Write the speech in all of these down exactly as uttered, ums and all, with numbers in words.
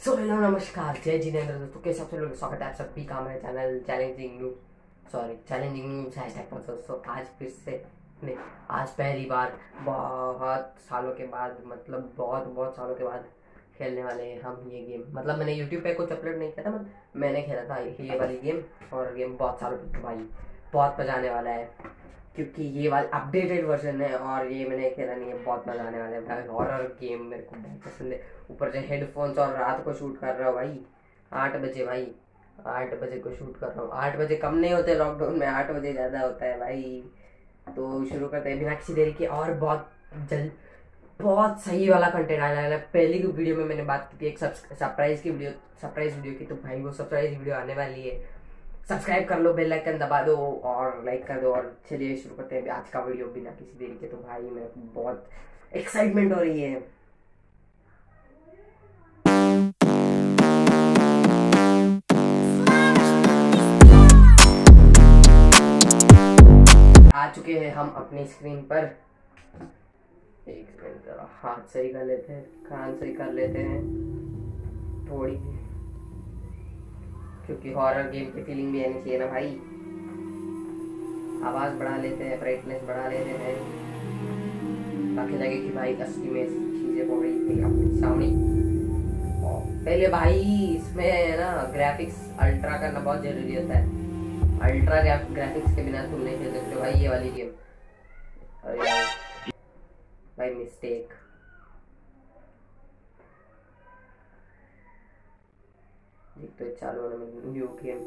So hello नमस्कार जय जिनेंद्र दोस्तों, कैसे आप सब लोग? स्वागत है आप सभी का हमारे channel challenging new sorry challenging news hashtag पर। दोस्तों आज फिर से नहीं, आज पहली बार बहुत सालों के बाद, मतलब बहुत बहुत सालों के बाद खेलने वाले हैं हम ये गेम। मतलब मैंने यूट्यूब पे कुछ अपलोड नहीं किया था, मतलब मैंने खेला था ये वाली गेम, और गेम बहुत सालों के भाई बहुत मजा आने वाला है क्योंकि ये वाला अपडेटेड वर्जन है और ये मैंने खेला नहीं है। बहुत मजा आने वाला है भाई, हॉरर गेम मेरे को बहुत पसंद है। ऊपर से हेडफोन्स और रात को शूट कर रहा हूँ भाई, आठ बजे भाई आठ बजे को शूट कर रहा हूँ। आठ बजे कम नहीं होते लॉकडाउन में, आठ बजे ज़्यादा होता है भाई। तो शुरू करते हैं बिना किसी देरी के, और बहुत जल्द बहुत सही वाला कंटेंट आने वाला है। पहली की वीडियो में मैंने बात की थी एक सरप्राइज की वीडियो सरप्राइज वीडियो की, तो भाई वो सरप्राइज वीडियो आने वाली है। सब्सक्राइब कर लो, बेल आइकन दबा दो और लाइक कर दो। और चलिए शुरू करते हैं आज का वीडियो बिना किसी देरी के। तो भाई मेरे को बहुत एक्साइटमेंट हो रही है। आ चुके हैं हम अपनी स्क्रीन पर। एक सेकंड, जरा हाथ सही कर लेते हैं, कान सही कर लेते हैं थोड़ी, क्योंकि हॉरर गेम की फीलिंग भी आनी चाहिए ना भाई। आवाज बढ़ा लेते हैं, ब्राइटनेस बढ़ा लेते हैं ताकि लगे कि भाई असली में चीजें हो रही थी अपने सामने। पहले भाई इसमें है ना ग्राफिक्स अल्ट्रा करना बहुत जरूरी होता है। अल्ट्रा ग्राफिक्स के बिना तुम नहीं खेल सकते भाई ये वाली गेम। अरे भाई मिस्टेक, तो चालू होने में न्यू गेम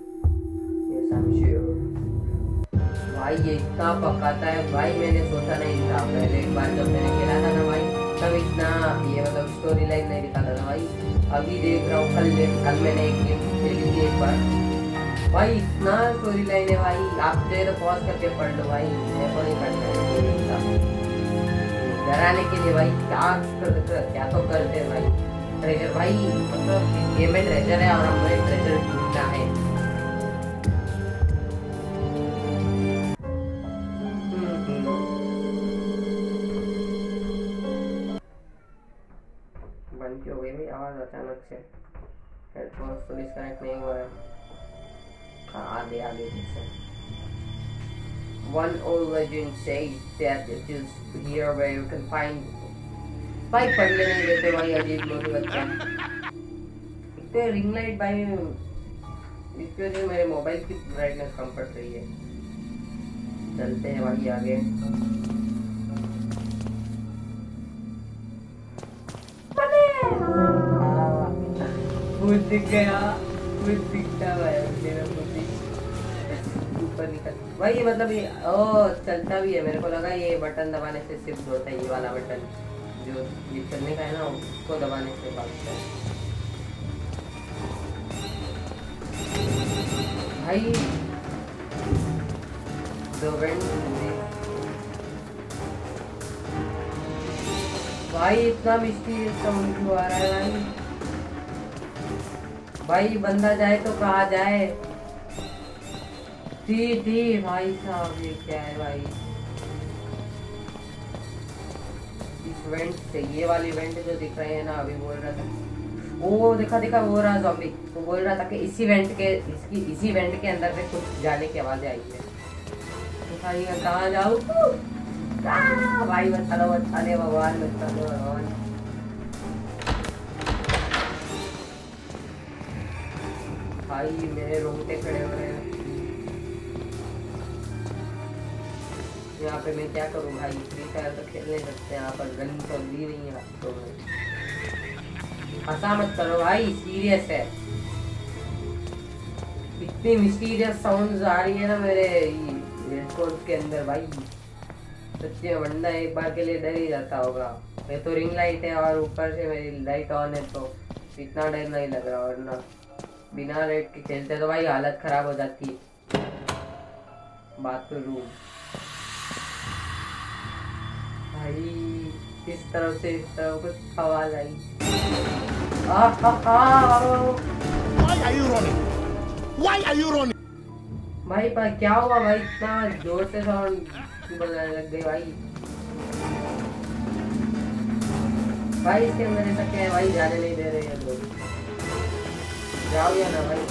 भाई ये इतना पकाता है भाई, मैंने सोचा नहीं था। पहले एक बार जब मैंने खेला था ना भाई, तब इतना ये मतलब स्टोरी लाइन नहीं दिखाता था भाई। अभी देख रहा हूँ, कल कल मैंने एक गेम खेली थी एक बार भाई, इतना स्टोरी लाइन है भाई। आप चाहे तो पॉज करके पढ़ लो भाई, मेरे को नहीं पढ़ना है। डराने के लिए भाई क्या कर, क्या तो करते हैं भाई। ट्रेजर भाई, मतलब गेम में ट्रेजर है और हमें ट्रेजर ढूंढना है। बंद क्यों हो गई भाई आवाज अचानक से? हेडफोन्स तो डिस्कनेक्ट नहीं हुआ है। आगे आगे से One old legend says that it is here where you can find भाई पढ़ने नहीं देते भाई, अजीब लोग बच्चे। इतने रिंग लाइट भाई, इसकी वजह से मेरे मोबाइल की ब्राइटनेस कम पड़ रही है। चलते हैं भाई आगे। भूत दिख गया, भूत दिखता है मेरा बुद्धि ऊपर निकल भाई। मतलब ये ओ चलता भी है, मेरे को लगा ये बटन दबाने से शिफ्ट होता है। ये वाला बटन जो ये चलने का है ना, उसको दबाने से भागता है भाई। दो भाई इतना मिस्टीरियस साउंड क्यों आ रहा है भाई? भाई बंदा जाए तो कहा जाए? दी दी भाई साहब, ये क्या है भाई? इस वेंट से, ये वाली वेंट जो दिख रहे हैं ना, अभी बोल रहा था वो देखा देखा वो रहा ज़ॉम्बी, वो बोल रहा था कि इसी वेंट के इसकी इसी वेंट के अंदर से कुछ जाने की आवाज आई है। तो भाई कहाँ जाऊँ भाई? बता लो बता दे भगवान, बता दो भगवान। भाई मेरे रोंगटे खड़े हो रहे हैं यहाँ पे। मैं क्या करूँ भाई? फ्री फायर तो खेल नहीं सकते यहाँ पर, गन तो ली नहीं है तो हंसा मत करो भाई, सीरियस है। इतनी मिस्टीरियस साउंड्स आ रही है ना मेरे हेडफोन्स के अंदर भाई, सच्ची में बंदा एक बार के लिए डर ही जाता होगा। ये तो रिंग लाइट है और ऊपर से मेरी लाइट ऑन है, तो इतना डर नहीं लग रहा, वरना बिना लाइट के खेलते तो भाई हालत खराब हो जाती है। बाथरूम भाई इस तरफ से इस तरफ कुछ आवाज आई। Why are you running? Why are you running? भाई पर क्या हुआ भाई? इतना जोर से साउंड बजने लग गई भाई। भाई इसके अंदर ऐसा क्या है भाई, जाने नहीं दे रहे हैं लोग। जाओ या ना भाई।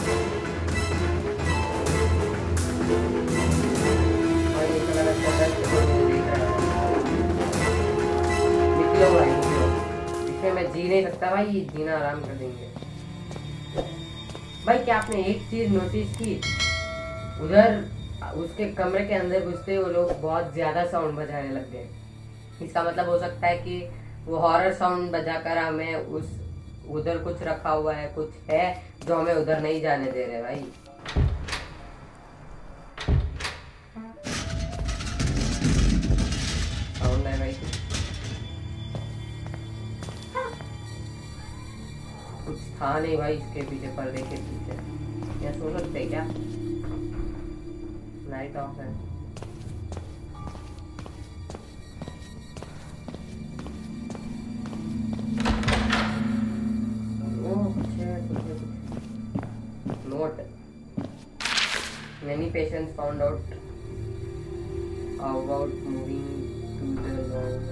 भाई इतना लगता है कि कोई मुझे देख रहा है। निकलो भाई निकलो, इसमें मैं जी नहीं सकता भाई, ये जीना आराम कर देंगे। भाई क्या आपने एक चीज नोटिस की, उधर उसके कमरे के अंदर घुसते ही वो लोग बहुत ज्यादा साउंड बजाने लग गए। इसका मतलब हो सकता है कि वो हॉरर साउंड बजाकर हमें उस उधर कुछ रखा हुआ है, कुछ है जो हमें उधर नहीं जाने दे रहे भाई। साउंड है भाई, कुछ था नहीं भाई इसके पीछे, पर्दे के पीछे। या सो सकते क्या? लाइट ऑफ है। Note: many patients found out about moving to the long.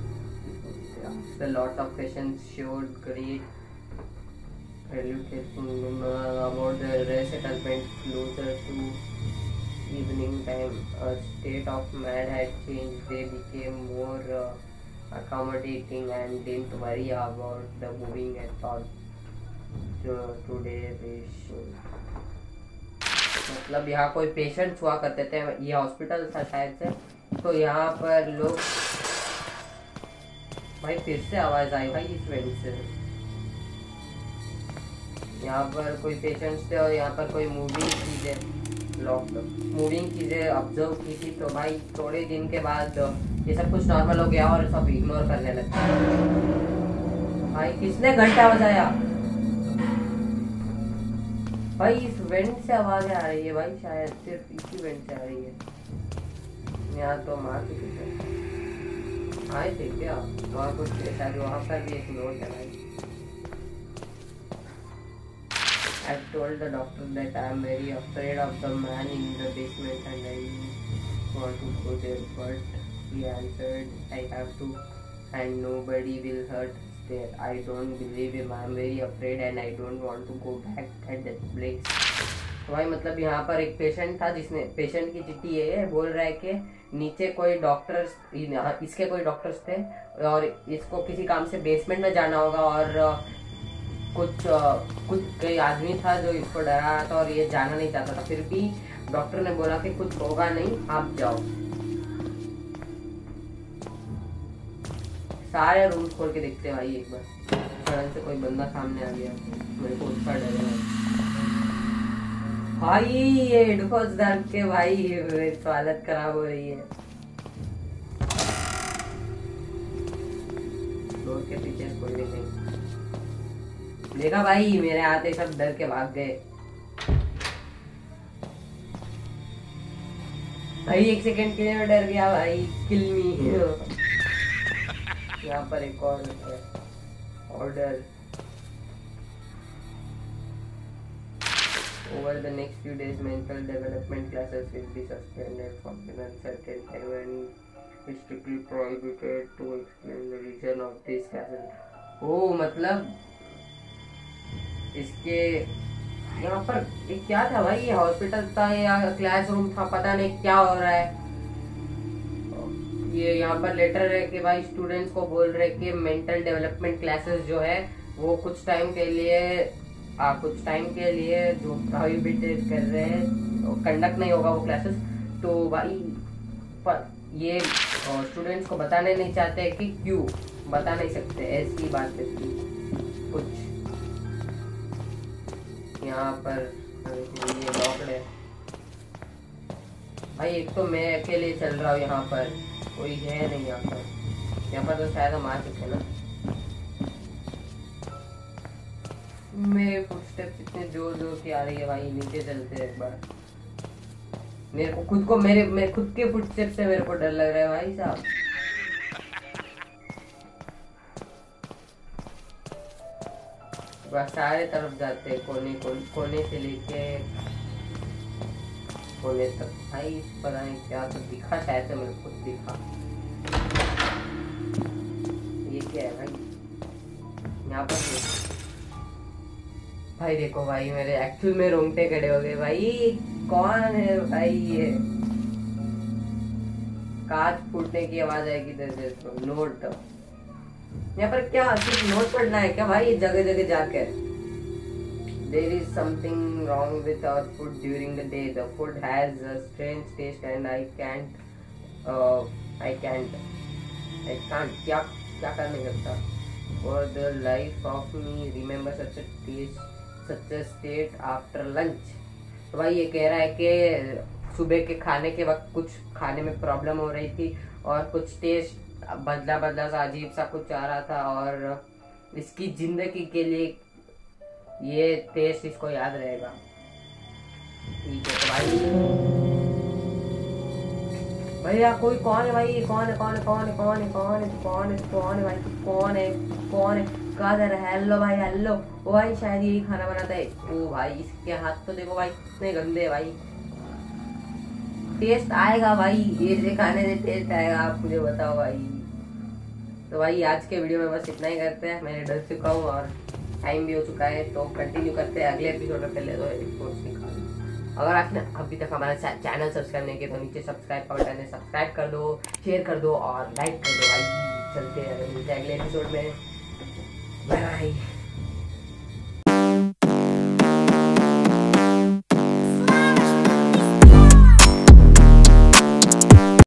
A lot of patients showed great reluctance about the resettlement closer to evening time. A state of mind had changed. They became more uh, accommodating and didn't worry about the moving at all. Today patient, मतलब यहाँ कोई patients हुआ करते थे, ये hospital था शायद से, तो यहाँ पर लोग। भाई फिर से आवाज आई भाई इस वेंट से। यहाँ पर कोई पेशेंट्स थे और यहाँ पर कोई मूविंग चीजें लॉकडाउन मूविंग चीजें ऑब्जर्व की थी। तो भाई थोड़े दिन के बाद ये सब कुछ नॉर्मल हो गया और सब इग्नोर करने लगे। भाई किसने घंटा बजाया? भाई इस वेंट से आवाज आ रही है भाई, शायद सिर्फ इसी वेंट से आ रही है। यहाँ तो मार चुके थे, आए थे क्या वहाँ कुछ? शायद वहाँ पर भी एक नोट है भाई। I told the doctor that I am very afraid of the man in the basement and I want to go there, but he answered, I have to and nobody will hurt there. I don't believe him. I am very afraid and I don't want to go back at that place. तो भाई मतलब यहाँ पर एक patient था जिसने, patient की चिट्ठी है, बोल रहा है कि नीचे कोई डॉक्टर्स, इसके कोई डॉक्टर्स थे और इसको किसी काम से बेसमेंट में जाना होगा और कुछ कुछ कोई आदमी था जो इसको डरा रहा था और ये जाना नहीं चाहता था। फिर भी डॉक्टर ने बोला कि कुछ होगा नहीं, आप जाओ। सारे रूम खोल के देखते हैं भाई एक बार, सडन से कोई बंदा सामने आ गया, मेरे को उसका डर है भाई। ये हेडफोन्स डाल के भाई मेरी तो हालत खराब हो रही है। डोर के पीछे कोई भी नहीं देखा भाई, मेरे आते सब डर के भाग गए भाई। एक सेकंड के लिए मैं डर गया भाई, किल मी। यहाँ पर एक और order. Over the next few days, mental development classes will be suspended for an uncertain time and is strictly prohibited to explain the reason of these classes. ओ मतलब इसके यहाँ पर एक क्या था भाई, ये हॉस्पिटल था या क्लासरूम था, पता नहीं क्या हो रहा है। ये यहाँ पर लेटर है कि भाई स्टूडेंट्स को बोल रहे कि मेंटल डेवलपमेंट क्लासेस जो है वो कुछ टाइम के लिए आ, कुछ टाइम के लिए जो प्रोहिबिटेड कर रहे हैं, कंडक्ट नहीं होगा वो क्लासेस। तो भाई पर ये स्टूडेंट्स को बताने नहीं चाहते कि क्यों बता नहीं सकते, ऐसी बात है कुछ। यहाँ पर ये लॉक्ड है भाई। एक तो मैं अकेले चल रहा हूँ, यहाँ पर कोई है नहीं। यहाँ पर यहाँ पर तो शायद हम आ चुके ना। मेरे फुटस्टेप्स इतने जोर जोर की आ रही है भाई, नीचे चलते हैं एक बार। मेरे को खुद को मेरे मेरे खुद के फुटस्टेप्स से मेरे को डर लग रहा है भाई साहब। बस सारे तरफ जाते हैं, कोने कोने कोने से लेके कोने तक भाई। पता नहीं क्या तो दिखा, शायद से मेरे को दिखा। ये क्या है भाई? यहाँ पर भाई देखो भाई, मेरे एक्चुअल में रोंगटे खड़े हो गए भाई। कौन है भाई ये? कांच फूटने की आवाज आएगी इधर से। तो नोट यहाँ पर क्या सिर्फ नोट पढ़ना है क्या भाई जगह जगह जाकर? There is something wrong with our food during the day. The food has a strange taste and I can't, uh, I can't, I can't. क्या क्या करने लगता? For the life of me, remember such a taste, such a state after lunch. तो भाई ये कह रहा है कि सुबह के खाने के वक्त कुछ खाने में प्रॉब्लम हो रही थी और कुछ टेस्ट बदला बदला सा अजीब सा कुछ आ रहा था और इसकी जिंदगी के लिए ये टेस्ट इसको याद रहेगा। ठीक है तो भाई भैया कोई कौन है भाई? कौन है कौन है कौन है कौन है कौन है कौन है कौन है भाई? कौन है कौन है? कहा जा रहा है? हेलो भाई हेलो। ओ भाई शायद यही खाना बनाता है। ओ भाई इसके हाथ तो देखो भाई कितने गंदे भाई। टेस्ट आएगा भाई, ये खाने से टेस्ट आएगा, आप मुझे बताओ भाई। तो भाई आज के वीडियो में बस इतना ही करते हैं। मैं डर चुका हूँ और टाइम भी हो चुका है, तो कंटिन्यू करते हैं अगले एपिसोड में। पहले तो रिपोर्ट्स निकाल। अगर आपने अभी तक हमारा चैनल सब्सक्राइब नहीं किया तो नीचे सब्सक्राइब का बटन है, सब्सक्राइब कर दो, शेयर कर दो और लाइक कर दो भाई। चलते हैं मिलते हैं अगले एपिसोड में। Bye bye.